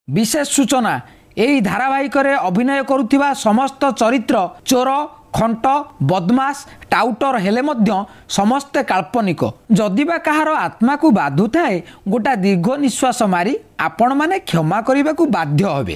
विशेष सूचना एही धारावाहिक रे अभिनय करुथिबा समस्त चरित्र चोर खंट बदमाश टाउटर हेले मध्य समस्ते काल्पनिक जदिबा कहार आत्मा को बाधु थाए गोटा दीर्घ निश्वास मारी आपण माने क्षमा करने को बाध्य हेबे।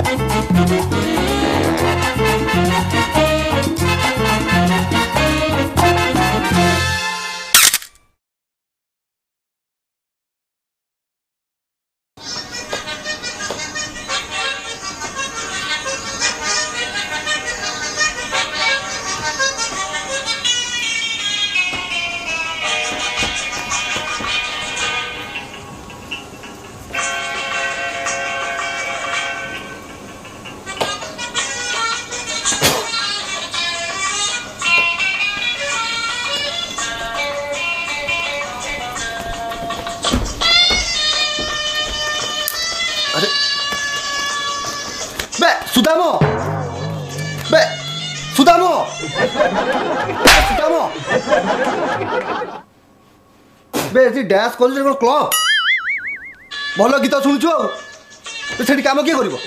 सुदामो बे सुदामो सुदामो बे जी डैश कॉलेज रे क्लब भल गीत शुणुछु सेठी काम किए करिवो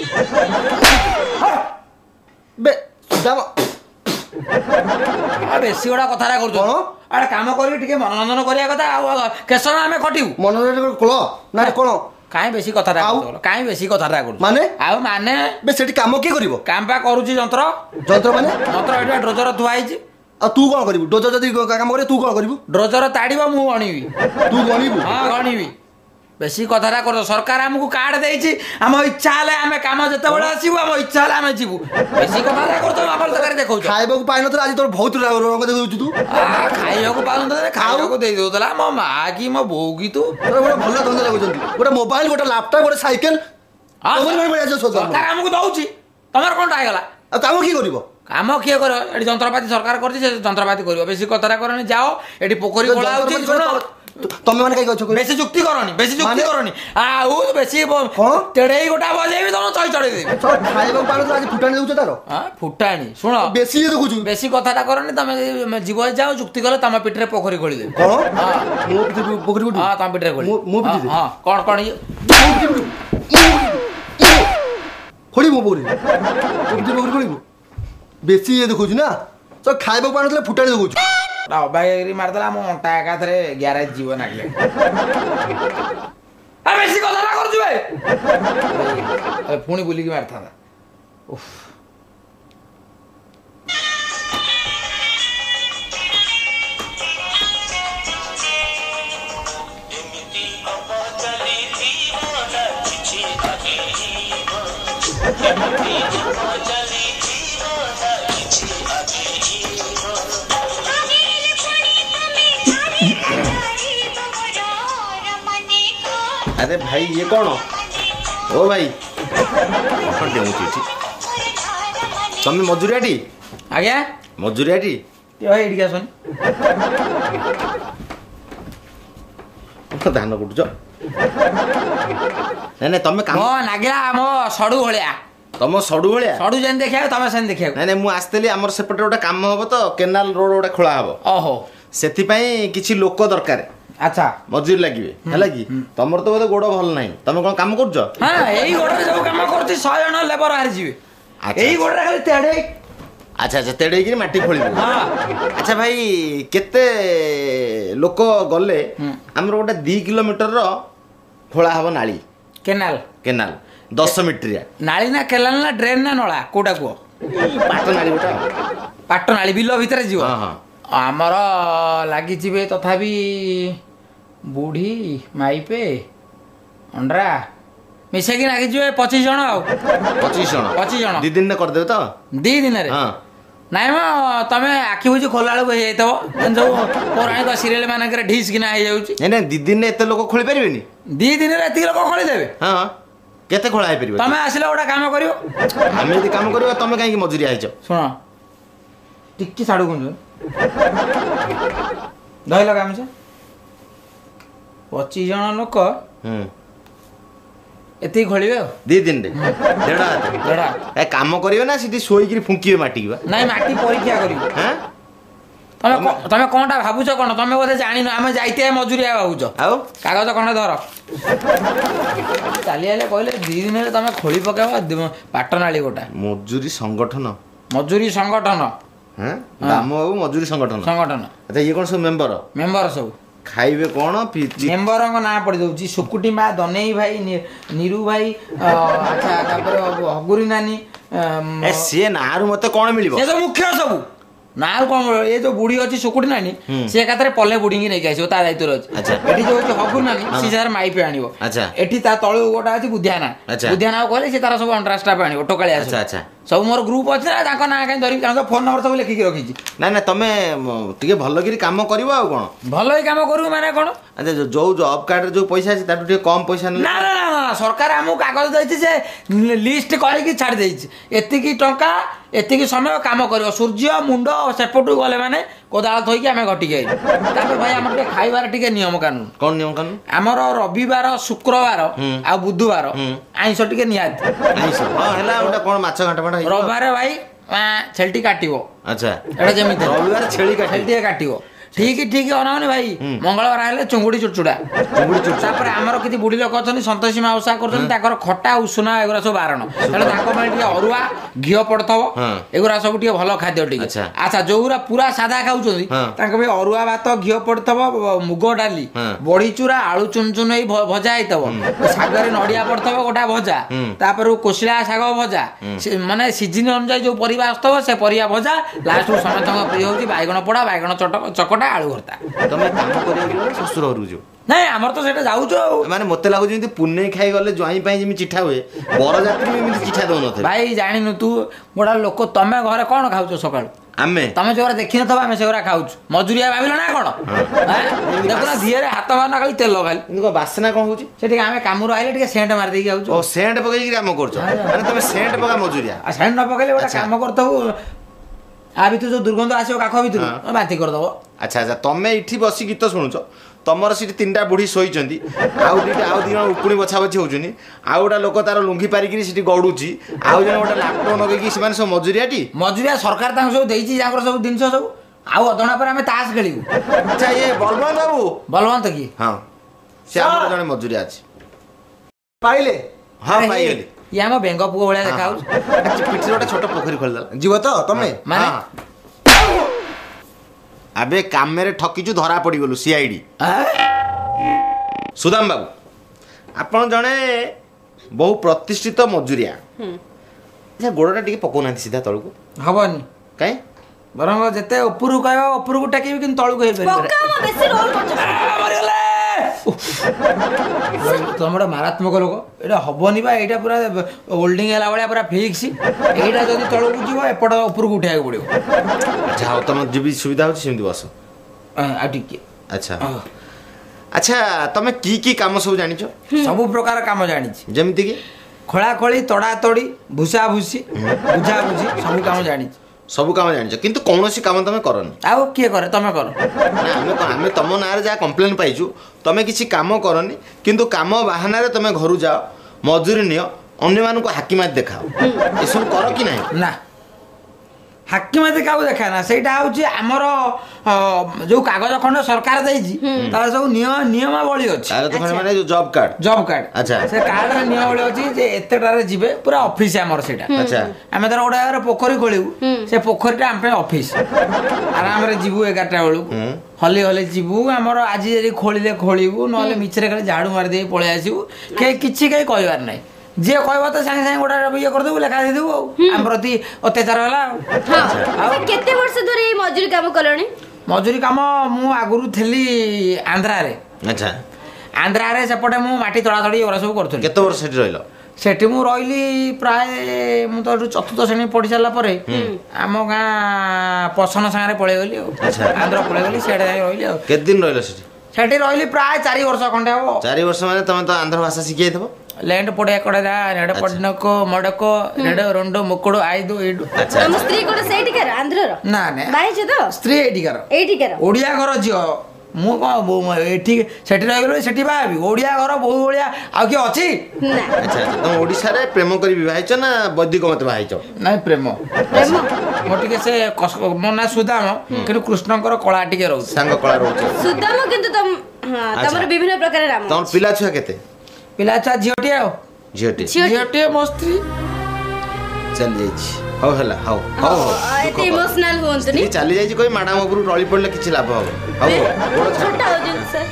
बे सुदामो बेसी गोटा कथा कर अरे काम करी मनोरंजन करिया कथा आ केसन आमे खटिउ मनोरंजन क्लब ना कोन काई बेसी कथा काई बेसी कथा कर माने आ माने बे सेठी काम किए करिवो काम पा करूची जंत्र जंत्र माने जंत्र एटा ड्रोजर थुआ आइची आ तू कोन करिवु डोजर जदी काम करे तू कोन करिवु ड्रोजर ताड़ीबो मु गणीबी तू गणीबु हां गणीबी बेसी कथा कर सरकार हमको कार्ड देइची हम इच्छा हले हम काम जते बडा आसीबो हम इच्छा हले हम जीवु बेसी कथा कर तो आपण सरकार देखौ खाइबो को पाइनो तो आज तोर बहुत रंग देखौ तू खाइयो को पालन तो खाइयो को देई दोतला मो मां की मो बौ की तू बड़ा भल्ला धंदा लागुचंती गोटे मोबाइल गोटे लैपटॉप गोटे साइकिल तोमर बडा जो सोच सरकार हमको दउची तमर कोन आइगला आ काम की करिवो काम किए कर एटी जंत्रपाती सरकार करछि से जंत्रपाती करिवो बेसी कथा करनी जाओ एटी पोखरी खोला होची सुनो तमे माने कई कहछो बेसी जुक्ति करनी आउ बेसी तेड़ेई गोटा बजेबी तुम चई चढ़े देबी खाइबो पालो तो आज फुटाणी देउछ तारो हां फुटाणी सुनो बेसी देखुछु बेसी कथाटा करनी तमे जीव जाओ जुक्ति कले तमे पिटरे पोखरी खोली दे कोन हां मो पिटरे पोखरी खोली हां तमे पिटरे खोली मो पिटरे हां कोन खोली मो पोखरी पोखरी खोली बेसी ये देखुछु ना तो खाइबो पालो तो फुटाणी देखुछु बागरी मारदेला मो अंटा एकाथरे ग्यारेज जीव नागले आ बेसी कथा ना करजु बे पुणी बुली की मारथा उफ अरे भाई ये कौन ओ भाई तमें मजूरियाटी आज्ञा मजूरियाटी एडिका सुन धान कुटुच नहीं तमें काम नागिला मो सडू भलिया तम सडू भलिया सडू जेन देखिया तमे सेन देखिया नहीं मु आस्तेली हमर सेपटे गोटे काम हबो तो केनाल रोड गोटे खोला हबो ओहो सेति पई किछि लोक दरकार अच्छा मजूरी लगे है कि तमर तो बोधे गोड़ भल नहीं तुम कौन काम कर हाँ यही गोड़े सब काम कर 100 जन लेबर बाहर जी यही गोड़े खाली तेड़े अच्छा अच्छा तेड़े की माटी खोल अच्छा भाई केते लोक गले हमर गोटे 2 किलोमीटर रो खोला हबो नाली केनाल केनाल 10 मीटरिया नाली ना केनाल ना ड्रेन ना नळा कोटा को पाट नाली गोटा पाट नाली बिलो भीतर जीव हां हां हमर लागि जिवे तथापि बुढ़ी माइपे अंडरा मिसे की लागी जो 25 जन आ 25 जन 2 दिन ने कर देबे तो 2 दिन रे हां नाइ म तमे आखि बुझी खोला वाला होई जाइतबो जो पौराणिक सीरियल माने करे ढीस किना हो जाउची नै नै 2 दिन ने एते लोक खोली परिबेनी 2 दिन रे एती लोक खोली देबे हां केते खोला है परिबे तमे आसिले ओडा काम करियो हम यदि काम करियो तमे काई की मजूरी आइछो सुनो टिक्की साडू गुंजो दही लगा मुझे 25 जन लोक एति खोलिबे 2 दिन रे डेढ़ा ए काम करियो ना सीधी सोई की फुंकीबे माटी बा नाही माटी परीक्षा करियो हैं ତମେ କଣଟା ଭାବୁଛ କଣ ତମେ ବୋଧେ ଜାଣିନ ଆମେ ଯାଇତେ ମଜୁରିଆ ଭାବୁଛ ଆଉ କାଗଜ ଖଣ୍ଡେ ଧର ଚାଲି ଆଇଲେ କହିଲେ 2 ଦିନରେ ତମେ ଖୋଳି ପକେଇବ ପାଟନାଳି ଗୋଟା ମଜୁରୀ ସଂଗଠନ ମଜୁରୀ ସଂଗଠନ ଦାମ ବାବୁ ମଜୁରୀ ସଂଗଠନ ଆଚ୍ଛା ଇଏ କଣ ସବୁ ମେମ୍ବର ସବୁ ଖାଇବେ କଣ ମେମ୍ବରଙ୍କ ନାଁ ପଡି ଦଉଛି ସୁକୁଟି ମା ଦନେଇ ଭାଇ ନିରୁ ଭାଇ ଆଚ୍ଛା ତାପରେ ହଗୁରୀ ନାନୀ ସିଏ ନାଁରୁ ମତେ କଣ ମିଳିବ ସେ ସବୁ ମୁଖ୍ୟ ସବୁ ନା କଣ ଏ ଯୋଉ ବୁଢୀ ଅଛି ସୁକୁଟି ନାନୀ ସେ ଏକାଥରେ ପଲେ ବୁଢୀକି ନେଇକି ଆସିବ ତା ଦାୟିତ୍ୱରେ ଅଛି ଏଠି ଯୋଉ ଅଛି ହଗୁରୀ ନାନୀ ସେ ଯାହାର ମାଇପି ଆଣିବ ଏଠି ତା ତଳୁ ଗୋଟେ ଅଛି ବୁଧିଆନା କହିଲେ ସେ ତାର ସବୁ ଅଣ୍ଡ୍ରା ଷ୍ଟାଫ୍ ଆଣିବ ଟୋକାଳିଆ ସବୁ ମୋର ଗ୍ରୁପ ଅଛି ନା ତାଙ୍କ ନାଁ କାହିଁ ଧରିକି ତାଙ୍କ ଫୋନ ନମ୍ବର ସବୁ ଲେଖିକି ରଖିଛି ନା ତମେ ଟିକେ ଭଲକିରି କାମ କରିବ ଆଉ କଣ ଭଲ ହିଁ କାମ କରିବୁ ମାନେ କଣ ଆଚ୍ଛା ଯୋଉ ଜବ କାର୍ଡରେ ଯୋଉ ପଇସା ଅଛି ତାଠୁ ଟିକେ କମ ପଇସା ନା ସରକାର ଆମକୁ କାଗଜ ଦେଇଛି ଯେ ଲିଷ୍ଟ କରିକି ଛାଡି ଦେଇଛି ଏତିକି ଟଙ୍କା ଏତିକି ସମୟ କାମ କରିବ ସୂର୍ଯ୍ୟ ମୁଣ୍ଡ ସେପଟୁ ଗଲେ ମାନେ କୋଦାଳ ଥୋଇକି ଆମେ ଘଟିକି ଆଇଲୁ ତାପରେ ଭାଇ ଆମର ଟିକେ ଖାଇବାର ଟିକେ ନିୟମ କାନୁନ କଣ ନିୟମ କାନୁନ ଆମର ରବିବାର ଶୁକ୍ରବାର ଆଉ ବୁଧବାର ଆଇଁଷ ଟିକେ ନିହାତି ହେଲା ଗୋଟେ କଣ ମାଛ ଘାଣ୍ଟ ରବିବାର ଭାଇ ଛେଳିଟି କାଟିବ ଆଚ୍ଛା ଏଟା ଯେମିତି ରବିବାର ଛେଳି ଟିକେ କାଟିବ ଠିକ ଅନାଉନି ଭାଇ ମଙ୍ଗଳବାର ହେଲେ ଚୁଙ୍ଗୁଡି ଚୁଡ଼ଚୁଡା ତାପରେ ଆମର କିଛି ବୁଢୀ ଲୋକ ଅଛନ୍ତି ସନ୍ତୋଷୀ ମା ଓଷା କରୁଛନ୍ତି ତାଙ୍କର ଖଟା ଉଷୁନା ଏଗୁରା ସବୁ ବାରଣ ତେଣୁ ତାଙ୍କ ପାଇଁ ଟିକେ ଅରୁଆ ଘିଅ ପଡୁଥିବ ଏଗୁରା ସବୁ ଟିକେ ଭଲ ଖାଦ୍ୟ ଟିକେ ଆଚ୍ଛା ଯୋଉଗୁରା ପୁରା ସାଧା ଖାଉଛନ୍ତି ତାଙ୍କ ପାଇଁ ଅରୁଆ ଭାତ ଘିଅ ପଡୁଥିବ ମୁଗ ଡାଲି ବଢି ଚୁରା ଆଳୁ ଚୁନ ଚୁନ ହେଇ ଭଜା ହେଇଥିବ ଶାଗରେ ନଡିଆ ପଡୁଥିବ ଗୋଟା ଭଜା ତାପରେ କୋଶିଳା ଶାଗ ଭଜା ମାନେ ସିଜିନ ଅନୁଯାୟୀ ଯୋଉ ପରିବା ଆସୁଥିବ ସେ ପରିବା ଭଜା ଲାଷ୍ଟକୁ ସମସ୍ତଙ୍କ ପ୍ରିୟ ହଉଛି ବାଇଗଣ ପୋଡା ବାଇଗଣ ଚକଟା ଆଳୁ ଭର୍ତ୍ତା ତମେ କାମ କରିବାକୁ ଶ୍ୱଶୁର ଘରକୁ ଯିବ ନାଇଁ ଆମର ତ ସେଟା ଯାଉଛୁ ଆଉ ମାନେ ମତେ ଲାଗୁଛି ଯେମିତି ପୁନେଇ ଖାଇ ଗଲେ ଜ୍ୱାଇଁ ପାଇଁ ଯେମିତି ଚିଠା ହୁଏ ବରଯାତ୍ରୀ ଏମିତି ଚିଠା ଦଉନଥିବେ ଭାଇ ଜାଣିନୁ ତୁ ଗୋଟା ଲୋକ ତମେ ଘରେ କଣ ଖାଉଛ ସକାଳୁ ଆମେ ତମେ ଯୋଉରା ଦେଖିନଥିବ ଆମେ ସେଗୁରା ଖାଉଛୁ ମଜୁରିଆ ଭାବିଲ ନା କଣ ଦେଖୁନ ଧିଏରେ ହାତ ମାରନା ଖାଲି ତେଲ ଖାଲି ବାସ୍ନା କଣ ହଉଛି ସେଠି ଆମେ କାମରୁ ଆଇଲେ ଟିକେ ସେଣ୍ଟ ମାରି ଦେଇକି ଆଉଛୁ ସେଣ୍ଟ ପକେଇକି କାମ କରୁଛ ମାନେ ତମେ ସେଣ୍ଟ ପକା ମଜୁରିଆ ସେଣ୍ଟ ନ ପକେଇଲେ ଗୋଟେ କାମ କରିଥବୁ ଆ ଭିତରୁ ଯୋଉ ଦୁର୍ଗନ୍ଧ ଆସିବ କାଖ ଭିତରୁ ବାନ୍ତି କରିଦବ ଆଚ୍ଛା ତମେ ଏଠି ବସି ଗୀତ ଶୁଣୁଛ ତମର ସେଠି 3ଟା ବୁଢୀ ଶୋଇଛନ୍ତି ଆଉ 2 ଜଣ ଉକୁଣି ବଛା ବଛି ହଉଛନ୍ତି ଆଉ ଗୋଟେ ଲୋକ ତାର ଲୁଙ୍ଗି ପାରିକିରି ସେଠି ଗଡୁଛି ଆଉ ଜଣେ ଗୋଟେ ଲାପଟପ୍ ଲଗେଇକି ସେମାନେ ସବୁ ମଜୁରିଆ ସରକାର ତାଙ୍କୁ ସବୁ ଦେଇଛି ତାଙ୍କର ସବୁ ଜିନିଷ ସବୁ ଆଉ ଅଧଣା ପରେ ଆମେ ତାସ ଖେଳିବୁ ଆଚ୍ଛା ଇଏ ବଳବନ୍ତ ବାବୁ ବଳବନ୍ତ କି ହଁ ସେ ଆମର ଜଣେ ମଜୁରିଆ ଅଛି ପାଇଲେ ପାଇଗଲି ଇଏ ଆମ ବେଙ୍ଗ ପୁଅ ଭଳିଆ ଦେଖା ହଉଛି ପିଠିରେ ଗୋଟେ ଛୋଟ ପୋଖରୀ ଖୋଲିଦେଲା ଯିବ ତ ତମେ ମାନେ ଆବେ କାମରେ ଠକିଛୁ ଧରା ପଡିଗଲୁ ସିଆଇଡି ସୁଦାମ ବାବୁ ଆପଣ ଜଣେ ବହୁ ପ୍ରତିଷ୍ଠିତ ମଜୁରିଆ ଗୋଡଟା ଟିକେ ପକଉନାହାନ୍ତି ସିଧା ତଳକୁ ହବନି କାଇଁ ବରଂ ଯେତେ ଉପରକୁ କହିବ ଉପରକୁ ଟେକିବି କିନ୍ତୁ ତଳକୁ ହେଇପାରିବ ତମର ମାରାତ୍ମକ ଲୋକ ଏଇଟା ହବନି ବା ଏଇଟା ପୁରା ହୋଲ୍ଡିଂ ହେଲା ଭଳିଆ ପୁରା ଫିକ୍ସ ଏଇଟା ଯଦି ତଳକୁ ଯିବ ଏପଟ ଉପରକୁ ଉଠେଇବାକୁ ପଡିବ ଆଚ୍ଛା ହଉ ତମ ଯେମିତି ସୁବିଧା ହଉଛି ସେମିତି ବସ ଆଉ ଟିକେ ଆଚ୍ଛା ତମେ କି କାମ ସବୁ ଜାଣିଛ ସବୁ ପ୍ରକାର କାମ ଜାଣିଛି ଯେମିତି କି ଖୋଳା ଖୋଳି ତଡା ତଡି ଭୁଷା ଭୁଷି ବୁଝା ବୁଝି ସବୁ କାମ ଜାଣିଛି ସବୁ କାମ ଜାଣିଛ କିନ୍ତୁ କୌଣସି କାମ ତମେ କରନି ଆଉ କିଏ କରେ ତମେ କର ଆମେ ତମ ନାଁରେ ଯାହା କମ୍ପ୍ଲେନ୍ ପାଇଛୁ ତମେ କିଛି କାମ କରନି କିନ୍ତୁ କାମ ବାହାନାରେ ତମେ ଘରୁ ଯାଅ ମଜୁରୀ ନିଅ ଅନ୍ୟମାନଙ୍କୁ ହାକିମାତ ଦେଖାଅ ଏସବୁ କର କି ନାହିଁ ନା ହାକିମାତି କାହାକୁ ଦେଖା ନା ସେଇଟା ହଉଛି ଆମର ଯୋଉ କାଗଜ ଖଣ୍ଡ ସରକାର ଦେଇଛି ତାର ସବୁ ନିୟମାବଳୀ ଅଛି ମାନେ ଜବ କାର୍ଡ ଆଚ୍ଛା ସେ କାର୍ଡରେ ନିୟମାବଳୀ ଅଛି ଯେ ଏତେଟାରେ ଯିବେ ପୁରା ଅଫିସ ଆମର ସେଇଟା ଆମେ ଧର ଗୋଟେ ଜାଗାରେ ପୋଖରୀ ଖୋଳିବୁ ସେ ପୋଖରୀଟା ଆମ ପାଇଁ ଅଫିସ ଆରାମରେ ଯିବୁ 11ଟା ବେଳକୁ ହଲି ହଲି ଯିବୁ ଆମର ଆଜି ଯଦି ଖୋଳିଲେ ଖୋଳିବୁ ନହେଲେ ମିଛରେ ଖାଲି ଝାଡୁ ମାରିଦେଇ ପଳେଇ ଆସିବୁ କିଛି କେହି କହିବାର ନାହିଁ ଯିଏ କହିବ ତ ସାଙ୍ଗେ ସାଙ୍ଗେ ଗୋଟେ ଇଏ କରିଦେବୁ ଲେଖା ଦେଇଦେବୁ ଆଉ ଆମ ପ୍ରତି ଅତ୍ୟାଚାର ହେଲା ଆଉ କେତେ ବର୍ଷ ଧରି ଏଇ ମଜୁରୀ କାମ କଲଣି ମଜୁରୀ କାମ ମୁଁ ଆଗରୁ ଥିଲି ଆନ୍ଧ୍ରାରେ ଆନ୍ଧ୍ରାରେ ସେପଟେ ମୁଁ ମାଟି ତଳାତଳି ଏଗୁରା ସବୁ କରୁଥିଲି କେତେ ବର୍ଷ ସେଠି ରହିଲ ସେଠି ମୁଁ ରହିଲି ପ୍ରାୟ ମୁଁ ତ ଏଠୁ 4th ଶ୍ରେଣୀ ପଢି ସାରିଲା ପରେ ଆମ ଗାଁ ପସନ ସାଙ୍ଗରେ ପଳେଇଗଲି ଆଉ ଆନ୍ଧ୍ର ପଳେଇଗଲି ସିଆଡେ ଯାଇ ରହିଲି ଆଉ କେତେ ଦିନ ରହିଲ ସେଠି ରହିଲି ପ୍ରାୟ 4 ବର୍ଷ ଖଣ୍ଡେ ହବ 4 ବର୍ଷ ମାନେ ତମେ ତ ଆନ୍ଧ୍ର ଭାଷା ଶିଖିଯାଇଥିବ ଲ୍ୟାଣ୍ଡ ପଡେ କଡେଦା ନେଡ ପଡନକ ମଡକ ନେଡ ରୋଣ୍ଡ ମୁକୁଡ ଆଇଦୁ ଏଇଡୁ ତମ ସ୍ତ୍ରୀ କୋಡ ସେଇଠିକାର ଆନ୍ଧ୍ରର ନା ନା ବାଇଛ ତ ସ୍ତ୍ରୀ ଏଇଠିକାର ଓଡିଆ ଘର ଝିଅ ମୁଁ କଣ ଏଠି ସେଠି ରହିଗଲି ସେଠି ବାହାବି ଓଡିଆ ଘର ବୋହୁ ଭଳିଆ ଆଉ କିଏ ଅଛି ତମ ଓଡିଶାରେ ପ୍ରେମ କରି ବିବାହ ହେଇଛ ନା ବୈଦିକ ମତେ ବାହା ହେଇଛ ନାଇଁ ପ୍ରେମ ମୋ ଟିକେ ସେ ମୋ ନା ସୁଦାମ କିନ୍ତୁ କୃଷ୍ଣଙ୍କର କଳା ଟିକେ ରହୁଛି ସାଙ୍ଗ କଳା ରହୁଛି ସୁଦାମ କିନ୍ତୁ ତମର ବିଭିନ୍ନ ପ୍ରକାର ରାମ ତମର ପିଲା ଛୁଆ କେତେ ପିଲା ଛୁଆ ଝିଅଟିଏ ଆଉ ଝିଅଟି ଝିଅଟିଏ ମୋ ସ୍ତ୍ରୀ ଚାଲି ଯାଇଛି ହଉ ହେଲା ହଉ ହଉ ହଉ ଏତେ ଇମୋସନାଲ ହୁଅନ୍ତୁନି ସ୍ତ୍ରୀ ଚାଲି ଯାଇଛି କହି ମ୍ୟାଡାମ ଉପରୁ ଟଳି ପଡିଲେ କିଛି ଲାଭ ହବ ହଉ ଗୋଡ଼ ଛାଡ। ଛୋଟ ହଉଛନ୍ତି ସାର୍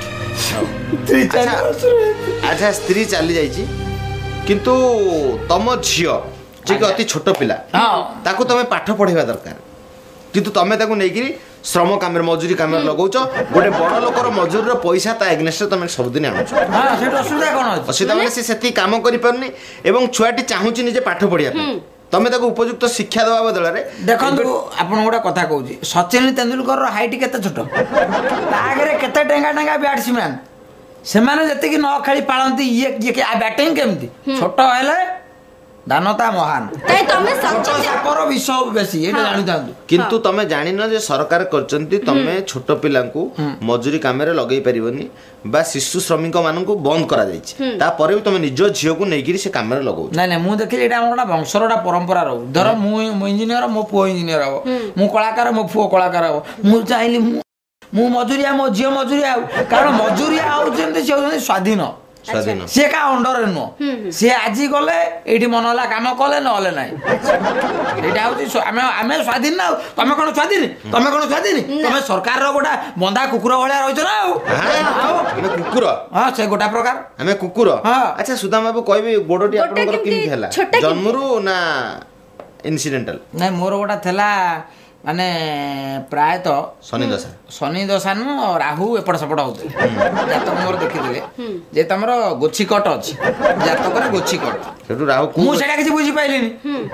ଆଚ୍ଛା ସ୍ତ୍ରୀ ଚାଲି ଯାଇଛି କିନ୍ତୁ ତମ ଝିଅ ଯିଏକି ଅତି ଛୋଟ ପିଲା ତାକୁ ତମେ ପାଠ ପଢେଇବା ଦରକାର କିନ୍ତୁ ତମେ ତାକୁ ନେଇକିରି ଶ୍ରମ କାମରେ ମଜୁରୀ କାମରେ ଲଗାଉଛ ଗୋଟେ ବଡ ଲୋକର ମଜୁରୀର ପଇସା ତା ଏଗ୍ନେଷ୍ଟରେ ତମେ ସବୁଦିନ ଆଣୁଛ ଅସୁବିଧା କଣ ଅଛି ଅସୁବିଧା ମାନେ ସେ ସେତିକି କାମ କରିପାରୁନି ଏବଂ ଛୁଆଟି ଚାହୁଁଛି ନିଜେ ପାଠ ପଢିବା ପାଇଁ ତମେ ତାକୁ ଉପଯୁକ୍ତ ଶିକ୍ଷା ଦେବା ବଦଳରେ ଦେଖନ୍ତୁ ଆପଣ ଗୋଟେ କଥା କହୁଛି ସଚିନ ତେନ୍ଦୁଲକରର ହାଇଟ୍ କେତେ ଛୋଟ ତା ଆଗରେ କେତେ ଟେଙ୍ଗା ଟେଙ୍ଗା ବ୍ୟାଟ୍ସମ୍ୟାନ ସେମାନେ ଯେତିକି ନ ଖେଳି ପାଳନ୍ତି ଇଏ ବ୍ୟାଟିଂ କେମିତି ଛୋଟ ହେଲେ ଦାନତା ମହାନ କାଇଁ ତମେ ସାପର ବିଷ ବେଶୀ ଏଇଟା ଜାଣିଥାନ୍ତୁ କିନ୍ତୁ ତମେ ଜାଣିନ ଯେ ସରକାର କରିଛନ୍ତି ତମେ ଛୋଟ ପିଲାଙ୍କୁ ମଜୁରୀ କାମରେ ଲଗେଇ ପାରିବନି ବା ଶିଶୁ ଶ୍ରମିକ ମାନଙ୍କୁ ବନ୍ଦ କରାଯାଇଛି ତାପରେ ବି ତମେ ନିଜ ଝିଅକୁ ନେଇକିରି ସେ କାମରେ ଲଗାଉଛ ନାଇଁ ନାଇଁ ମୁଁ ଦେଖିଲି ଏଇଟା ଆମର ଗୋଟେ ବଂଶର ଗୋଟେ ପରମ୍ପରା ରହୁ ଧର ମୁଁ ଇଞ୍ଜିନିୟର ମୋ ପୁଅ ଇଞ୍ଜିନିୟର ହବ ମୁଁ କଳାକାର ମୋ ପୁଅ କଳାକାର ହବ ମୁଁ ଚାହିଁଲି ମୁଁ ମଜୁରିଆ ମୋ ଝିଅ ମଜୁରିଆ ଆଉ କାରଣ ମଜୁରିଆ ହଉଛନ୍ତି ସେ ହଉଛନ୍ତି ସ୍ୱାଧୀନ ସିଏ କାହା ଅଣ୍ଡରରେ ନୁହଁ ସିଏ ଆଜି ଗଲେ ଏଇଠି ମନ ହେଲା କାମ କଲେ ନହେଲେ ନାହିଁ ଏଇଟା ହଉଛି ଆମେ ସ୍ୱାଧୀନ ନା ଆଉ ତମେ କଣ ସ୍ୱାଧୀନ ତମେ ସରକାରର ଗୋଟେ ବନ୍ଧା କୁକୁର ଭଳିଆ ରହିଛ ନା ଆଉ କୁକୁର ହଁ ସେ ଗୋଟା ପ୍ରକାର ଆମେ କୁକୁର ଆଚ୍ଛା ସୁଦାମ ବାବୁ କହିବି ଗୋଡଟି ଆପଣଙ୍କର କେମିତି ହେଲା ଜନ୍ମରୁ ନା ଇନସିଡେଣ୍ଟାଲ ନାଇଁ ମୋର ଗୋଟେ ଥିଲା ମାନେ ପ୍ରାୟତଃ ଶନି ଦଶା ନୁହଁ ରାହୁ ଏପଟ ସେପଟ ହଉଥିଲେ ଜାତକ ମୋର ଦେଖିଥିଲେ ଯେ ତମର ଗୋଛିକଟ ଅଛି ଜାତକରେ ଗୋଛିକଟ ମୁଁ ସେଇଟା କିଛି ବୁଝିପାରିଲିନି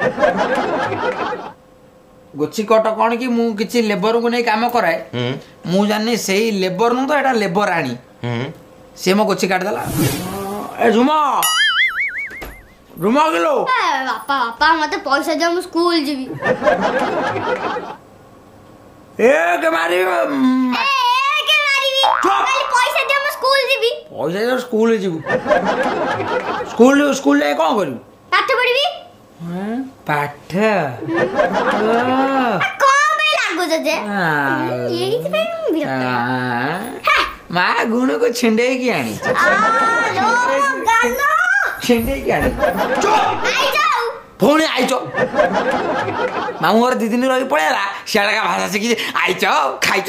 ଗୋଛିକଟ କଣ କି ମୁଁ କିଛି ଲେବରଙ୍କୁ ନେଇ କାମ କରାଏ ମୁଁ ଜାଣିନି ସେଇ ଲେବର ନୁହଁ ତ ଏଇଟା ଲେବର ଆଣି ସେ ମୋ ଗୋଛି କାଟିଦେଲା ଏ ରୁମ କିଲୋ ବାପା ବାପା ମତେ ପଇସା ଦିଅ ମୁଁ ସ୍କୁଲ ଯିବି ପଇସା ଦିଅ ମୁଁ ସ୍କୁଲ ଯିବି ପଇସା ଦିଅ ସ୍କୁଲ ଯିବୁ ସ୍କୁଲ ଯାଇ କଣ କରିବୁ ପାଠ ପଢିବି ପାଠ ମା ଗୁଣକୁ ଛିଣ୍ଡେଇକି ଆଣି ପୁଣି ଆଇଛ ମାମୁଁ ଘର 2 ଦିନ ରହି ପଳେଇଲା ସିଆଡେ ଭାଷା ଶିଖିଛି ଆଇଛ ଖାଇଛ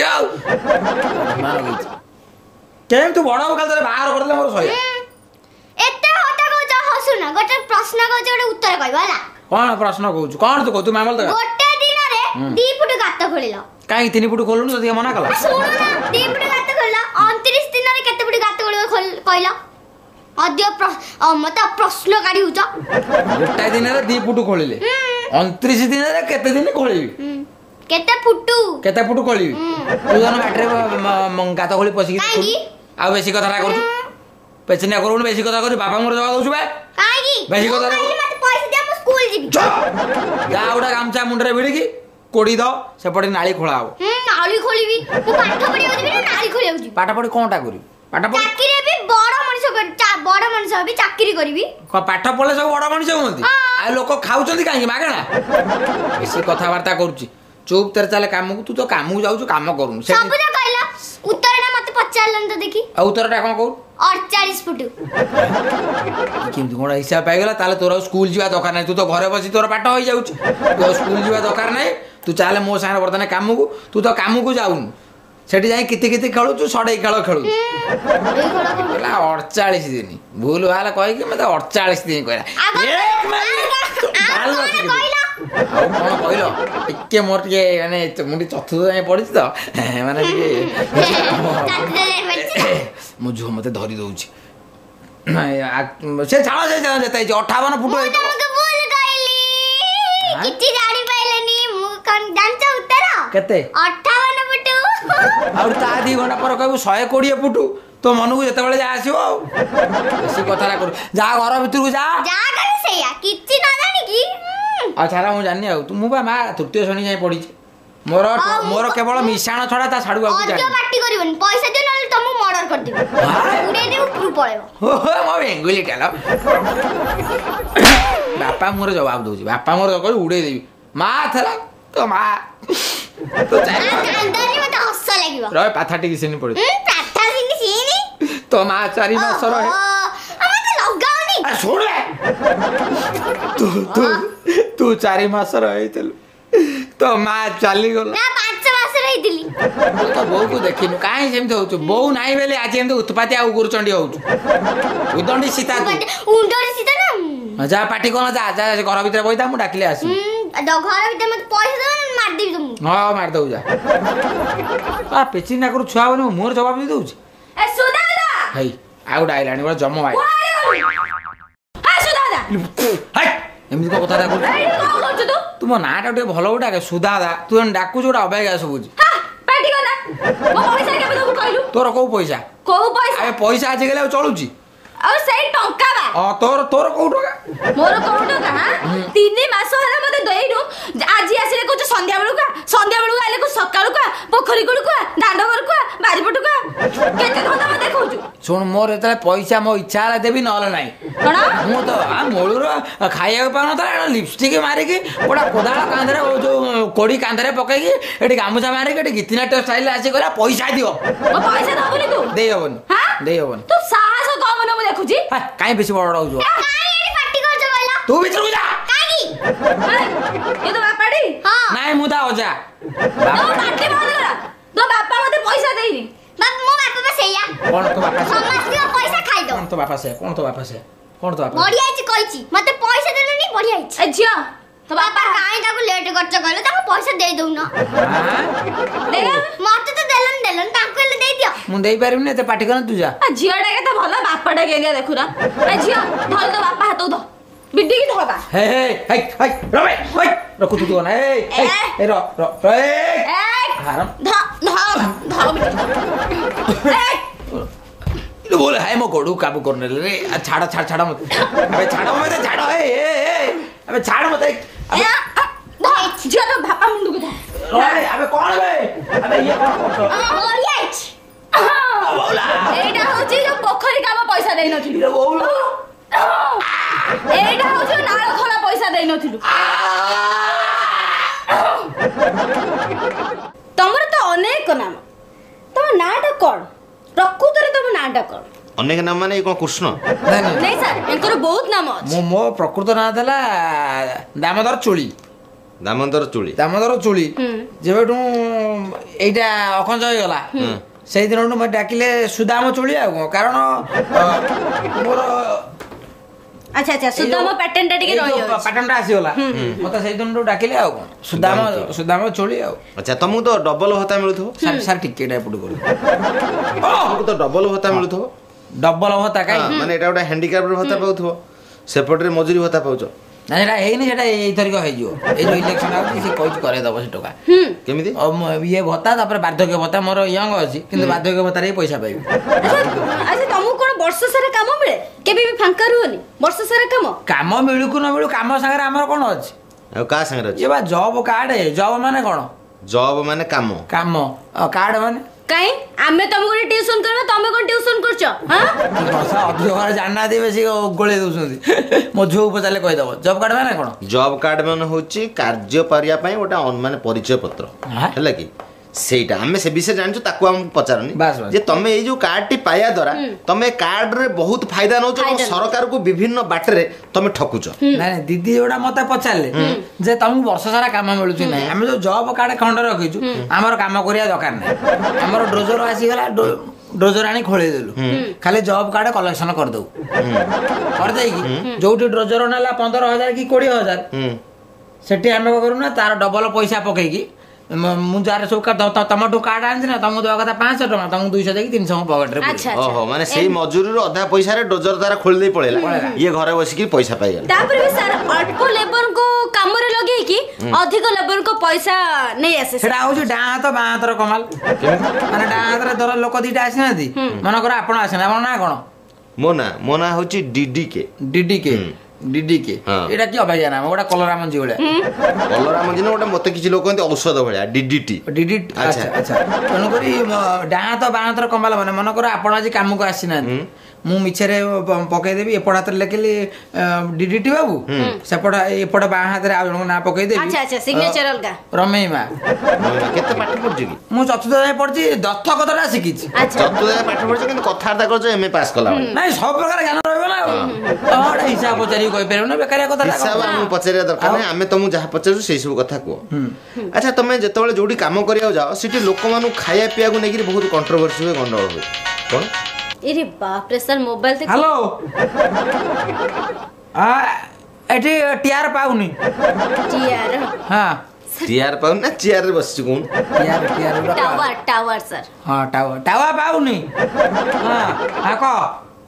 କେମିତି ତୁ ବଡ କାଳେ ବାହାର କରିଦେଲେ ମୋର ଶହେ ଏତେ ହଟା କହୁଛ ହସୁନ ଗୋଟେ ପ୍ରଶ୍ନ କହୁଛ ଗୋଟେ ଉତ୍ତର କହିବ ହେଲା କଣ ପ୍ରଶ୍ନ କହୁଛୁ କଣ ତୁ କହୁଛୁ ମାମଲ ଗୋଟେ ଦିନରେ 2 ଫୁଟ ଗାତ ଖୋଳିଲ କାହିଁ 3 ଫୁଟ ଖୋଲୁନୁ ଯଦି ମନା କଲା ଶୁଣ ନା 2 ଫୁଟ ଗାତ ଖୋଳିଲ 29 ଦିନରେ କେତେ ଫୁଟ ଗାତ ଖୋଳିବ କହିଲ ମତେ ପ୍ରଶ୍ନ କାଢିଉଛ ଗୋଟାଏ ଦିନରେ 2 ଫୁଟ ଖୋଳିଲେ 29 ଦିନରେ କେତେ ଦିନ ଖୋଳିବି କେତେ ଫୁଟ ଖୋଳିବି ତୁ ଜଣ ବାଟରେ ଗାତ ଖୋଳି ପଶିକି ଆଉ ବେଶୀ କଥାଟା କରୁଛୁ ପେଚିନା କରୁନୁ ବେଶୀ କଥା କରୁଛୁ ବାପା ମୋର ଜବାବ ଦଉଛୁ ବେଶୀ କଥା ଯା ଗୋଟେ ଗାମୁଛା ମୁଣ୍ଡରେ ଭିଡ଼ିକି କୋଡି ଦ ସେପଟେ ନାଳି ଖୋଳା ହବ ନାଳି ଖୋଳିବି ପାଠ ପଢି କଣଟା କରିବି ପାଠ ପଢି ବଡ ମଣିଷ ହେବି ଚାକିରି କରିବି ପାଠ ପଢିଲେ ସବୁ ବଡ ମଣିଷ ହୁଅନ୍ତି ଆଉ ଲୋକ ଖାଉଛନ୍ତି କାହିଁକି ମାଗଣା ବେଶୀ କଥାବାର୍ତ୍ତା କରୁଛି ଚୁପ୍ ତେରେ ଚାଲେ କାମକୁ ତୁ ତ କାମକୁ ଯାଉଛୁ କାମ କରୁନୁ ଉତ୍ତରଟା ମତେ ପଚାରିଲନି ତ ଦେଖି ଆଉ ଉତ୍ତରଟା କଣ କହୁ 48 ଫୁଟ କେମିତି କଣ ହିସାବ ପାଇଗଲା ତାହେଲେ ତୋର ସ୍କୁଲ ଯିବା ଦରକାର ନାହିଁ ତୁ ତ ଘରେ ବସି ତୋର ପାଠ ହେଇଯାଉଛି ତୋ ସ୍କୁଲ ଯିବା ଦରକାର ନାହିଁ ତୁ ଚାଲେ ମୋ ସାଙ୍ଗରେ ବର୍ତ୍ତମାନ କାମକୁ ତୁ ତ କାମକୁ ଯାଉନୁ ସେଠି ଯାଇ କିତି ଖେଳୁଛୁ ସଡେଇ ଖେଳ ଖେଳୁଛୁ 48 ଦିନ ଭୁଲ ଭାଲ କହିକି ମତେ 48 ଦିନ କହିଲା ଆଉ କଣ କହିଲ ଟିକେ ମୋର ଟିକେ ମାନେ ମୁଁ ଟିକେ ଚତୁର୍ଥ ଯାଏଁ ପଢିଛି ତ ମାନେ ଟିକେ ମୋ ଝିଅ ମତେ ଧରି ଦଉଛି ସେ ଛାଳ ଯେତେ ହେଇଛି 58 ଫୁଟ କେତେ ଆଉ ତା 2 ଘଣ୍ଟା ପରେ କହିବୁ 120 ଫୁଟ ତୋ ମନକୁ ଯେତେବେଳେ ଯା ଆସିବ ଆଉ ବେଶୀ କଥାଟା କରୁ ଯା ଘର ଭିତରକୁ ଯା ଆଉ ଛାଡା ମୁଁ ଜାଣିନି ଆଉ ମୁଁ ବା ମା 3ୟ ଶ୍ରେଣୀ ଯାଏଁ ପଢିଛି ମୋର କେବଳ ମିଶାଣ ଛଡା ତା ଛାଡୁ ପଇସା ଦିଅ ନହେଲେ ତମକୁ ମର୍ଡର କରିଦେବି ଉଡେଇ ଦେବି ଉପରୁ ପଳେଇବ ମୋ ବେଙ୍ଗୁଲି ଟାଲ ବାପା ମୋର ଜବାବ ଦଉଛି ବାପା ମୋର କହି ଉଡେଇ ଦେବି ମା ଥିଲା तो माँ तो କାନ୍ଦାନି ମତେ ହସ ଲାଗିବ ରହ ପାଥା ଟିକେ ସିନି ପଡି ପାଠା ସିନି ସିନି तो माँ 4 मास रहे ମତେ ଲଗାଉନି ଶୁଣେ ତୁ 4 ମାସ ରହିଥିଲୁ तो माँ चली गला ନା 5 ମାସ ରହିଥିଲି तू तो बोऊ को देखिनु काहे सेमते होछु बोऊ नाही बेले आज एमते उत्पाती आ गुरुचंडी होछु उदंडी सीता तू उंडरे सीता ना जा पाटी कोन जा जा घर भीतर बइता मु डाकिले आसी घर ଭିତରେ ମତେ ପଇସା ଦେବ ମାର ଦେବି ତମକୁ हां मार दऊ जा आ पेची ना करू छुआ बने मोर जवाब दे दउछ ए सुदादा हेई आउ डाइलानी बड़ा जम भाई हां सुदादा हाय एमती को कथा डाकू ଏଇଠି କଣ କରୁଛୁ ତୁ तुम नाटा टे भलो डाके सुदादा तू डाकू जोडा अबाय सबुझ हां ପାଟି କନା ମୋ ପଇସା କେବେ ଦବୁ କହିଲୁ तोर को पैसा କୋଉ ପଇସା आबे पैसा आज गेले चलुची ଆଉ ସେଇ ଟଙ୍କା ବା तोर तोर को टका ମୋର କୋଉ ଟଙ୍କା ହାଁ 3 ମାସ ହେଲା ମତେ ଦେଇନୁ ଆଜି ଆସିଲେ କହୁଛୁ ସନ୍ଧ୍ୟା ବେଳକୁ ଆଇଲେ କହୁଛୁ ସକାଳୁ କା ପୋଖରୀ କୁଳକୁ ଦାଣ୍ଡ ଘରକୁ ବାରିପଟକୁ କେତେ ଧନ୍ଦା ମତେ ଦେଖଉଛୁ सुन मोर एतले पैसा मो इच्छा हला देबी नहले नाही କଣ मु तो आ मोळुर खाइया पाउन त एटा लिपस्टिक मारी की ओडा कोदाळ कांदरे ओ जो कोडी कांदरे पकाई की एटी गामुछा मारी की एटी गीतिनाट्य स्टाइल आसी करा पैसा दियो ମୋ ପଇସା ଦବୁନି तू देई हबन हां देई हबन तू साहस कम न ମୁଁ ଦେଖୁଛି काई बेसी बड़ हो जो କାଇଁ ଏଠି ପାଟି କରୁଛ କହିଲ तू भीतर जा କାଇଁ ଏ ତ ବାପାଡି ହଁ नाही मुदा हो जा ତୋ ପାଟି ବନ୍ଦ କର ତୋ ବାପା ମତେ ପଇସା ଦେଇନି ମୋ ବାପା ବା ସେଇଆ कोन तो बापा से ସମସ୍ତଙ୍କ ପଇସା ଖାଇଦो कोन तो बापा से कोन तो बापा से कोन तो बापा ବଢିଆ ହେଇଛି କହିଛି ମତେ ପଇସା ଦେଲନି ବଢିଆ ହେଇଛି ଏ ଝିଅ ତ ବାପା କାଇଁ ତାକୁ ଲେଟ୍ କରଛ କହିଲ ତାକୁ ପଇସା ଦେଇ ଦଉନ ଦେଖ ମତେ ତ ଦେଲନି ତାଙ୍କୁ ହେଲେ ଦେଇ ଦିଅ मु देई पारिम ने ते पाटी करन तू जा ଆ ଝିଅଟା କେତେ ଭଲ ବାପାଟା କେନିଆ ଦେଖୁନା ଏ ଝିଅ ଧର ତ ବାପା ହାତକୁ ଧ ବିଡି କି ଧବା हे हे हे रबे ओय रखु तू ना ए रो रो ए हारम ध ध बिडि ए तो बोले हाय मो गोडू काबू करने रे छाड़ा छाड़ छाड़ा मत अबे छाड़ो मत छाड़ो ए अबे छाड़ मत ध ଝିଅ ତ ବାପା ମୁଣ୍ଡକୁ ଧ अबे कौन बे अबे ये कौन करतो ବଢିଆ ହେଇଛି बोला এইটা হচ্ছে যে পোখরি কাম পয়সা দেই নথিলু ये बोला এইটা হচ্ছে নাଳ খোলা পয়সা দেই নথিলু ତମର ତ ଅନେକ ନାମ ତମ ନାଁଟା କଣ ପ୍ରକୃତରେ ତମ ନାଁଟା କଣ ଅନେକ ନାମ ମାନେ କଣ କୃଷ୍ଣ नहीं नहीं ନାଇଁ ସାର୍ ଏଙ୍କର ବହୁତ ନାମ ଅଛି मो प्रकृत ना थला दामोदर चुली ଦାମୋଦର ଚୁଳି ଚୁଳି ଯେବେଠୁ ଏଇଟା ଅଖଞ୍ଜ ହେଇଗଲା ସେଇ ଦିନଠୁ ମତେ ଡାକିଲେ ସୁଦାମ ଚୁଳି ଆଉ କଣ କାରଣ ମୋର ଆଚ୍ଛା ଆଚ୍ଛା ସୁଦାମ ପ୍ୟାଟର୍ନ ଟା ଟିକେ ରହିଯାଉଛି ପାଟର୍ନ ଟା ଆସିଗଲା ମତେ ସେଇ ଦିନଠୁ ଡାକିଲେ ଆଉ କଣ ସୁଦାମ ଚୁଳି ଆଉ ଆଚ୍ଛା ତମକୁ ତ ଡବଲ ଭତ୍ତା ମିଳୁଥିବ ସାର୍ ଟିକେ ଏଟା ଏପଟୁ କରୁ ତମକୁ ତ ଡବଲ ଭତ୍ତା ମିଳୁଥିବ ଡବଲ ଭତ୍ତା କାଇଁ ମାନେ ଏଟା ଗୋଟେ ହ୍ୟାଣ୍ଡିକ୍ୟାପ୍ଟ ଭତ୍ତା ପାଉଥିବ ସେପଟରେ ମଜୁରୀ ଭତ୍ତା ପାଉଛ ନା ସେଟା ହେଇନି ସେଟା ଏଇଥରିକ ହେଇଯିବ ଏଇ ଯୋଉ ଇଲେକ୍ସନ ଆଉଛି ସେ କହିଛି କରେଇଦବ ସେ ଟଙ୍କା କେମିତି ଇଏ ଭତ୍ତା ତାପରେ ବାର୍ଦ୍ଧକ୍ୟ ଭତ୍ତା ମୋର ୟଙ୍ଗ ଅଛି କିନ୍ତୁ ବାର୍ଦ୍ଧକ୍ୟ ଭତ୍ତାରେ ହିଁ ପଇସା ପାଇବି ଆଚ୍ଛା ତମକୁ କଣ ବର୍ଷ ସାରା କାମ ମିଳେ କେବେ ବି ଫାଙ୍କା ରୁହନି ବର୍ଷ ସାରା କାମ କାମ ମିଳୁ କି ନ ମିଳୁ କାମ ସାଙ୍ଗରେ ଆମର କଣ ଅଛି ଆଉ କାହା ସାଙ୍ଗରେ ଅଛି ଇଏ ବା ଜବ୍ କାର୍ଡ ଜବ୍ ମାନେ କଣ ଜବ୍ ମାନେ କାମ କାମ କାର୍ଡ ମାନେ କାଇଁ ଆମେ ତମକୁ ଗୋଟେ ଟ୍ୟୁସନ କରିବା ତମେ କଣ ଟ୍ୟୁସନ କରୁଛ ଅଧିକ ଘରେ ଜାଣିନାହାନ୍ତି ବେଶୀ ଗୋଳେଇ ଦଉଛନ୍ତି ମୋ ଝିଅକୁ ପଚାରିଲେ କହିଦବ ଜବ୍ କାର୍ଡ ମାନେ କଣ ଜବ୍ କାର୍ଡ ମାନେ ହଉଛି କାର୍ଯ୍ୟ କରିବା ପାଇଁ ଗୋଟେ ମାନେ ପରିଚୟ ପତ୍ର ହେଲା କି ସେଇଟା ଆମେ ସେ ବିଷୟରେ ଜାଣିଛୁ ତାକୁ ଆମକୁ ପଚାରନି ବାସ୍ ବାସ୍। ଯେ ତମେ ଏଇ ଯୋଉ କାର୍ଡଟି ପାଇବା ଦ୍ୱାରା ତମେ କାର୍ଡରେ ବହୁତ ଫାଇଦା ନଉଛ ଏବଂ ସରକାରକୁ ବିଭିନ୍ନ ବାଟରେ ତମେ ଠକୁଛ ନାଇଁ ଦିଦି ଯୋଉଟା ମତେ ପଚାରିଲେ ଯେ ତମକୁ ବର୍ଷ ସାରା କାମ ମିଳୁଛି ନାହିଁ ଆମେ ଯୋଉ ଜବ୍ କାର୍ଡ ଖଣ୍ଡ ରଖିଛୁ ଆମର କାମ କରିବା ଦରକାର ନାହିଁ ଆମର ଡୋଜର ଆସିଗଲା ଡୋଜର ଆଣି ଖୋଳେଇଦେଲୁ ଖାଲି ଜବ୍ କାର୍ଡ କଲେକ୍ସନ କରିଦଉ କରିଦେଇକି ଯୋଉଠି ଡୋଜର ନେଲା 15,000 କି 20,000 ସେଠି ଆମେ କଣ କରୁନା ତାର ଡବଲ ପଇସା ପକେଇକି ମୁଁ ଯାହାର ସବୁ ତମଠୁ କାର୍ଡ ଆଣିଛି ନା ତମକୁ ଦେବା କଥା 500 ଟଙ୍କା ତମକୁ 200 ଦେଇକି 300 ପକେଟରେ ଓହୋ ମାନେ ସେଇ ମଜୁରୀରୁ ଅଧା ପଇସାରେ ଡୋଜର ତାର ଖୋଳି ଦେଇ ପଳେଇଲା ଇଏ ଘରେ ବସିକି ପଇସା ପାଇଗଲା ତାପରେ ବି ସାର୍ ଅଳ୍ପ ଲେବରଙ୍କୁ କାମରେ ଲଗେଇକି ଅଧିକ ଲେବରଙ୍କ ପଇସା ନେଇ ଆସେ ସେଟା ହଉଛି ଡାଁ ହାତ ବାଁ ହାତର କମାଲ ମାନେ ଡାଁ ହାତରେ ଧର ଲୋକ ଦିଟା ଆସିନାହାନ୍ତି ମନେକର ଆପଣ ଆସିନା ଆପଣ ନା କଣ ମୋ ନାଁ ହଉଛି ଡିଡିକେ ଡିଡିକେ डीडी के हाँ। एटा की अबागिया नाम गोटा कलरा मंजी भलिया କଲରା ମଞ୍ଜି ନା ଗୋଟେ ମତେ କିଛି ଲୋକ କହନ୍ତି ଔଷଧ ଭଳିଆ ଡିଡିଟି डीडी अच्छा। अच्छा अच्छा ତେଣୁକରି ଡାହାଣ ତ ବାଣ ହାତର କମ୍ବାଲ ମାନେ ମନେକର ଆପଣ ଆଜି କାମକୁ ଆସିନାହାନ୍ତି ମୁଁ ମିଛରେ ପକେଇଦେବି ଏପଟ ହାତରେ ଲେଖିଲି ଡିଡିଟି ବାବୁ ସେପଟ ଏପଟ ବାଁ ହାତରେ ଆଉ ଜଣଙ୍କ ନାଁ ପକେଇଦେବି ଆଚ୍ଛା ଆଚ୍ଛା ସିଗ୍ନେଚର ଅଲଗା ରମେଇ ମା କେତେ ପାଠ ପଢୁଛୁ କି ମୁଁ ଚତୁର୍ଥ ଯାଏ ପଢିଛି ଦଥ କଥାଟା ଶିଖିଛି ଆଚ୍ଛା ଚତୁର୍ଥ ଯାଏ ପାଠ ପଢୁଛୁ କିନ୍ତୁ କଥାବାର୍ତ୍ତା କରୁଛ ଏମଏ ପାସ୍ କଲା ଭଳିଆ ନାଇଁ ସବୁ ପ୍ରକାର ଜ୍ଞାନ ରହିବ ନା ଆଉ ଗୋଟେ ହିସାବ ପଚାରିକି କହିପାରିବ ନା ବେକାରିଆ କଥା ହିସାବ ଆମକୁ ପଚାରିବା ଦରକାର ନାହିଁ ଆମେ ତମକୁ ଯାହା ପଚାରୁଛୁ ସେଇ ସବୁ କଥା କୁହ ଆଚ୍ଛା ତମେ ଯେତେବେଳେ ଯୋଉଠି କାମ କରିବାକୁ ଯାଅ ସେଠି ଲୋକମାନଙ୍କୁ ଖାଇବା ପିଇବାକୁ ନେଇକି ବହୁତ କଣ୍ଟ୍ରୋଭର୍ସି ହୁଏ ଗଣ୍ଡଗୋଳ ହୁଏ କଣ ଏରେ ବାପ ରେ ସାର୍ ମୋବାଇଲ তে ହ୍ୟାଲୋ ଏଠି ଟିଆର ପାଉନି টিআর ହଁ ଟିଆର ପାଉନି ନା ଚିଆରରେ ବସିଛୁ କହୁନୁ ଟିଆର টাওয়ার টাওয়ার স্যার ହଁ ଟାୱା ପାଉନି ହଁ ହଁ କହ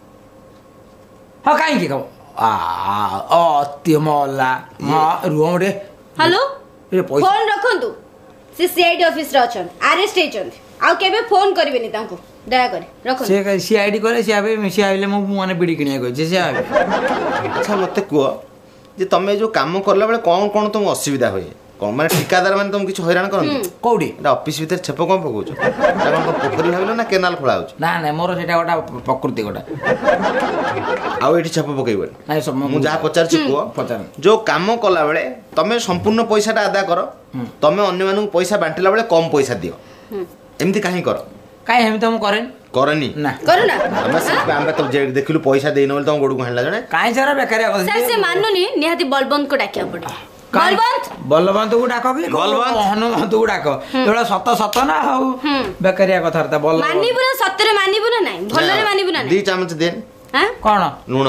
ହଁ କାହିଁକି କହ ଅତି ମଲା ରୁହ ଗୋଟେ হ্যালো ଏ ପଇସା ফোন ରଖନ୍ତୁ ସେ ସିଆଇଡି ଅଫିସ ରେ ଅଛନ୍ତି ଆରେଷ୍ଟ ହେଇଛନ୍ତି ଆଉ କେବେ ଫୋନ କରିବେନି ତାଙ୍କୁ ଦୟାକରି ରଖନ୍ତୁ ସେ ଆଇଡି କଲେ ସିଏ ଆଇଲେ ମୁଁ ମାନେ ବିଡ଼ି କିଣିବାକୁ କହିଛି ସିଏ ଆଇବେ ଆଚ୍ଛା ମତେ କୁହ ଯେ ତମେ ଯୋଉ କାମ କଲା ବେଳେ କଣ କଣ ତମକୁ ଅସୁବିଧା ହୁଏ କଣ ମାନେ ଠିକାଦାର ମାନେ ତମକୁ କିଛି ହଇରାଣ କରନ୍ତି କୋଉଠି ଏଟା ଅଫିସ ଭିତରେ ଛେପ କଣ ପକଉଛ ଏଟା କଣ ପୋଖରୀ ଭାବିଲ ନା କେନାଲ ଖୋଳା ହଉଛି ନା ନାଇଁ ମୋର ସେଇଟା ଗୋଟେ ପ୍ରକୃତି ଗୋଟେ ଆଉ ଏଠି ଛେପ ପକେଇବନି ନାଇଁ ମୁଁ ଯାହା ପଚାରୁଛି କୁହ ପଚାର ଯୋଉ କାମ କଲା ବେଳେ ତମେ ସମ୍ପୂର୍ଣ୍ଣ ପଇସାଟା ଆଦାୟ କର ତମେ ଅନ୍ୟମାନଙ୍କୁ ପଇସା ବାଣ୍ଟିଲା ବେଳେ କମ ପଇସା ଦିଅ ଏମିତି କାହିଁ କର କାହିଁ ଏମିତି ମୁଁ କରେନି କରନି ନା କରୁ ନା ଆମେ ସେଥିପାଇଁ ଆମେ ତ ଦେଖିଲୁ ପଇସା ଦେଇନ ବୋଲି ତମ ଗୋଡକୁ ହାଣିଲା ଜଣେ କାହିଁ ସାରା ବେକାରିଆ କଥା ସାର୍ ସେ ମାନୁନି ନିହାତି ବଲବନ୍ତକୁ ଡାକିବାକୁ ପଡିବ ବଲବନ୍ତ ବଲବନ୍ତକୁ ଡାକ କି ବଲବନ୍ତ? ହନୁମନ୍ତକୁ ଡାକ ଏଗୁଡ଼ା ସତ ନା ଆଉ ବେକାରିଆ କଥାବାର୍ତ୍ତା ବଲ ମାନିବୁ ନା ସତରେ ମାନିବୁ ନା ନାଇଁ ଭଲରେ ମାନିବୁ ନା ଦି ନାଇଁ ଚାମଚ ଦେ ହାଁ କଣ ଲୁଣ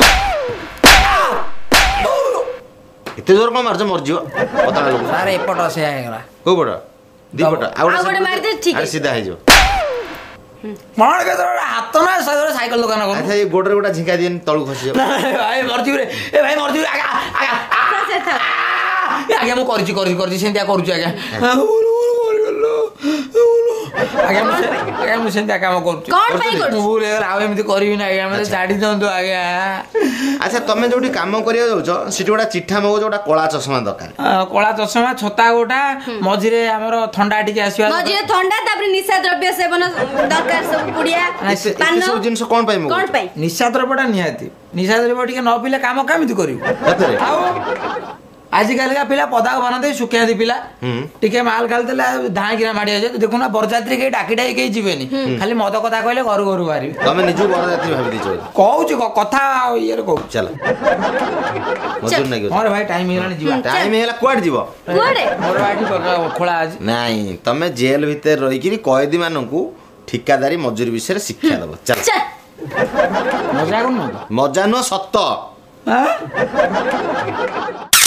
ଏତେ ଜୋର କଣ ମାରୁଛ ମରିଯିବ ପତଳା ଲୋକ ସାର୍ ଏପଟ ସେୟା ହେଇଗଲା କୋଉ ପଟ ଦି ପଟ ଆଉ ଗୋଟେ ମାରିଦେ, ଠିକ ଆରେ ଅଛି। ସିଧା ହେଇଯିବ କଣ କେତେବେଳେ ହାତ ନା ସାଇକେଲ ଦୋକାନ କରୁ ଆଚ୍ଛା ଏଇ ଗୋଡରେ ଗୋଟେ ଝିଙ୍କା ଦିଏନି ତଳକୁ ଖସିଯିବ ଭାଇ ମରିଯିବି ରେ ଏ ଭାଇ ମରିଯିବି ସାର୍ ଥାଉ ଆଜ୍ଞା ମୁଁ କରିଛି ସେମିତିଆ କରୁଛି ଆଜ୍ଞା ଆଜ୍ଞା ମୁଁ ସେମିତିଆ କାମ କରୁଛି କଣ ପାଇଁ ମୁଁ କରୁଛୁ ଭୁଲ ହେଇଗଲା ଆଉ ଏମିତି କରିବି ନା ଆଜ୍ଞା ମତେ ଛାଡ଼ି ଦିଅନ୍ତୁ ଆଜ୍ଞା ଆଚ୍ଛା ତମେ ଯୋଉଠି କାମ କରିବାକୁ ଯାଉଛ ସେଠି ଗୋଟେ ଚିଠା ମଗଉଛ ଗୋଟେ କଳା ଚଷମା ଦରକାର କଳା ଚଷମା ଛତା ଗୋଟା ମଝିରେ ଆମର ଥଣ୍ଡା ଟିକେ ଆସିବା ମଝିରେ ଥଣ୍ଡା ତାପରେ ନିଶା ଦ୍ରବ୍ୟ ସେବନ ଦରକାର ସବୁ ପୁଡିଆ ଏତେ ପାନ ସବୁ ଜିନିଷ କଣ ପାଇଁ କଣ ମଗଉଛ ପାଇଁ ନିଶା ଦ୍ରବ୍ୟଟା ନିହାତି ନିଶା ଦ୍ରବ୍ୟ ଟିକେ ନ ପିଇଲେ କାମ କେମିତି କରିବୁ ସତରେ? ଆଉ ଆଜିକାଲିକା ପିଲା ପଦାକୁ ବନାନ୍ତି ଶୁଖିଆନ୍ତି ପିଲା ଟିକେ ମାଲ ଖାଲିଦେଲେ ଧାଇଁକିନା ମାଡ଼ି ଆସିବେ ଦେଖୁନା ବରଯାତ୍ରୀ କେହି ଡାକି କେହି ଯିବେନି ଖାଲି ମଦ କଥା କହିଲେ ଘରୁ ବାହାରିବେ ତମେ ନିଜକୁ ବରଯାତ୍ରୀ ଭାବି ଦେଇଛ ବୋଧେ। କହୁଛି କଥା ଇଏରେ କହୁଛି ଚାଲ ମଜୁର ନାଗିବ ମୋର ଭାଇ ଟାଇମ ହେଇଗଲାଣି ଯିବା ଟାଇମ ହେଇଗଲା କୁଆଡେ ଯିବ କୁଆଡେ ମୋର ଏଠି ଖୋଳା ଅଛି ନାଇଁ ତମେ ଜେଲ ଭିତରେ ରହିକିରି କଏଦୀ ମାନଙ୍କୁ ଠିକାଦାରୀ ମଜୁରୀ ବିଷୟରେ ଶିକ୍ଷା ଦବ ଚାଲ ଚାଲ ମଜା କରୁନ ମଜା ନୁହଁ ସତ ଆଁ